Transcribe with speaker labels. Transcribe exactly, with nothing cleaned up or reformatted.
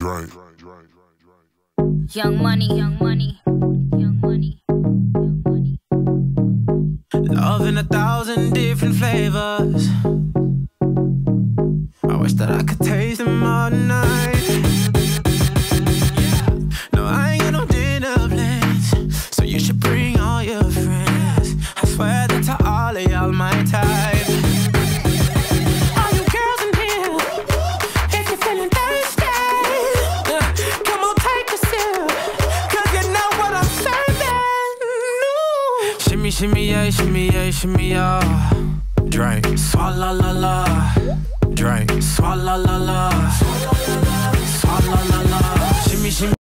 Speaker 1: Drink.
Speaker 2: Young money, young money, young money, young money.
Speaker 3: Love in a thousand different flavors. I wish that I could taste them all night. No, I ain't got no dinner plans, so you should bring all your friends. I swear that to all of y'all my type. All you girls in here, if you're feeling thirsty, uh, come on, take a sip, cause you know what I'm serving. No. Shimmy, shimmy, yeah, shimmy, yeah, shimmy, yeah. Drink, swalla la la. Drink, swalla la la. Swalla la la. Shimmy, shimmy.